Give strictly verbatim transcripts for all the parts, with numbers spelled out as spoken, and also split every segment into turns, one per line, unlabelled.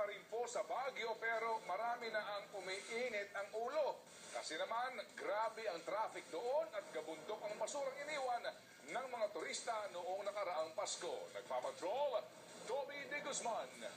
pa rin po sa Baguio pero marami na ang umiinit ang ulo. Kasi naman, grabe ang traffic doon at gabundok ang basurang iniwan ng mga turista noong nakaraang Pasko. Nagpapatrol, Tuba and Tublay.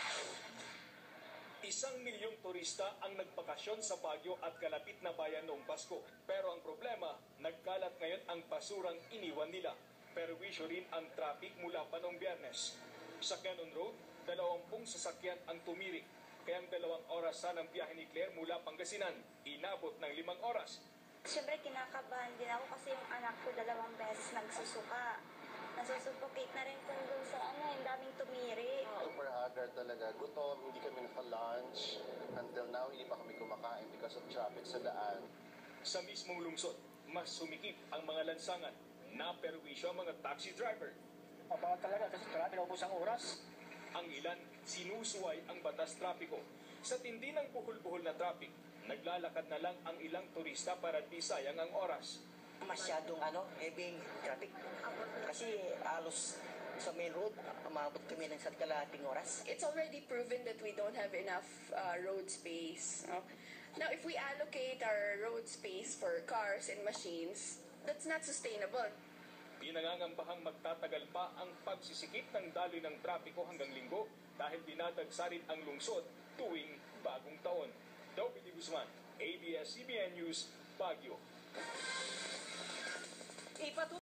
Isang milyong turista ang nagpakasyon sa Baguio at kalapit na bayan noong Pasko. Pero ang problema, nagkalat ngayon ang basurang iniwan nila. Perwisyo rin ang traffic mula pa noong Biyernes. Sa Cannon Road, dalawampung sasakyan ang tumirik. Kaya ang dalawang oras sanang biyahe ni Claire mula Pangasinan, inabot ng limang oras.
Siyempre, kinakabahan din ako kasi yung anak ko dalawang beses nagsusuka. Nasusuffocate na rin kung dun sa ano, yung daming tumiri.
Super haggard talaga. Gutom, hindi kami naka-lunch. Until now, hindi pa kami kumakain because of traffic sa daan.
Sa mismong lungsod, mas sumikip ang mga lansangan. Naperwisyo ang mga taxi driver.
Mabangat talaga kasi traffic na ubos ang oras.
Ang ilan, sinusuway ang batas trapiko. Sa tindi ng buhol-buhol na traffic, naglalakad na lang ang ilang turista para di sayang ang oras.
Masyadong ano, heavy traffic. Kasi alos sa main road, umabot kami ng sa kalahating oras.
It's already proven that we don't have enough uh, road space. No? Now, if we allocate our road space for cars and machines, that's not sustainable.
Pinangangambahang magtatagal pa ang pagsisikip ng daloy ng trapiko hanggang linggo dahil dinadagsa rin ang lungsod tuwing bagong taon. David Guzman, A B S C B N News, Baguio.